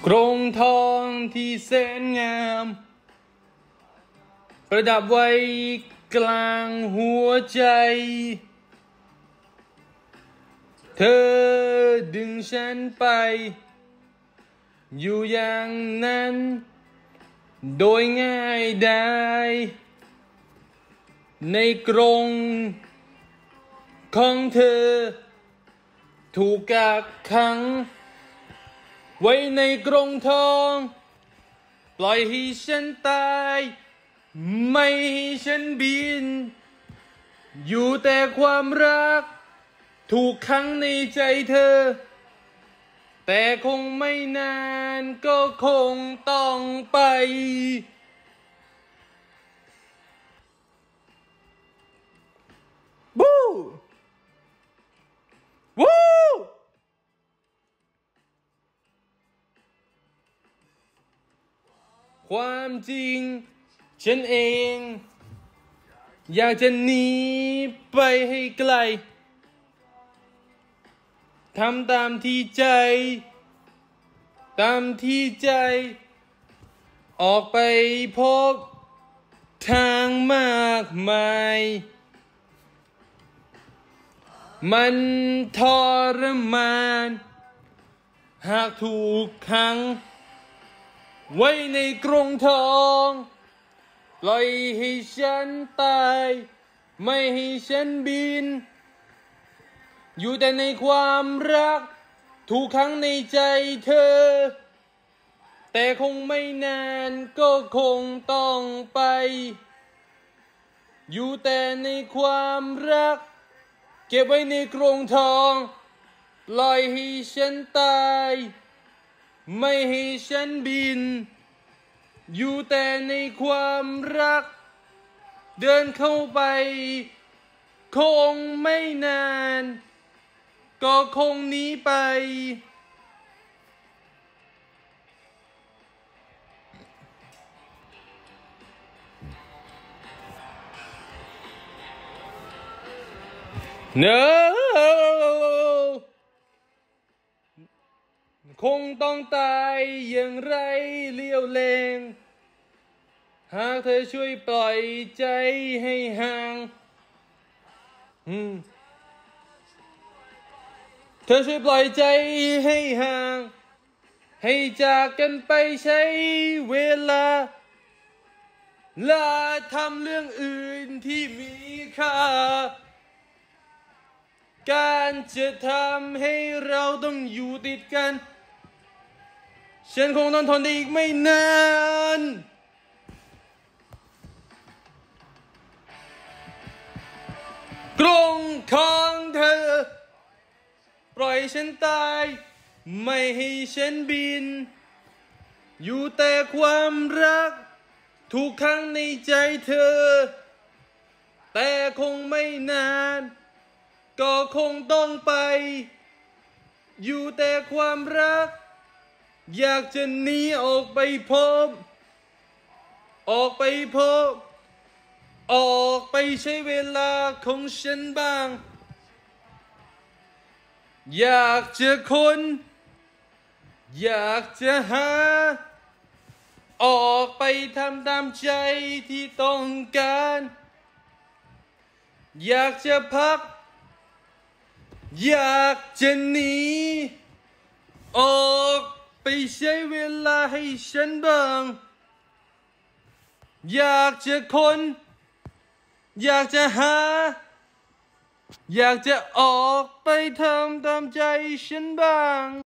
กรงทองที่แสนงามประดับไว้กลางหัวใจเธอดึงฉันไปอยู่อย่างนั้นโดยง่ายดายในกรงของเธอถูกกักขังไว้ในกรงทองปล่อยให้ฉันตายไม่ให้ฉันบินอยู่แต่ความรักถูกขังในใจเธอแต่คงไม่นานก็คงต้องไปบู๊วู้ความจริงฉันเองอยากจะหนีไปให้ไกลทำตามที่ใจออกไปพบทางมากมายมันทรมานหากถูกขังไว้ในกรงทองปล่อยให้ฉันตายไม่ให้ฉันบินอยู่แต่ในความรักถูกขังในใจเธอแต่คงไม่นานก็คงต้องไปอยู่แต่ในความรักเก็บไว้ในกรงทองปล่อยให้ฉันตายไม่ให้ฉันบินอยู่แต่ในความรักเดินเข้าไปคงไม่นานก็คงหนีไปNo คงต้องตายอย่างไรเลี้ยวแรงหากเธอช่วยปล่อยใจให้ห่างเธอช่วยปล่อยใจให้ห่างให้จากกันไปใช้เวลาและทำเรื่องอื่นที่มีค่าการจะทำให้เราต้องอยู่ติดกันฉันคงต้องทนได้อีกไม่นานกรงของเธอปล่อยฉันตายไม่ให้ฉันบินอยู่แต่ความรักถูกขังในใจเธอแต่คงไม่นานก็คงต้องไปอยู่แต่ความรักอยากจะหนีออกไปพบออกไปใช้เวลาของฉันบ้างอยากจะค้นอยากจะหาออกไปทำตามใจที่ต้องการอยากจะพักอยากจะหนีออกไปใช้เวลาให้ฉันบ้างอยากจะค้นอยากจะหาอยากจะออกไปทำตามใจฉันบ้าง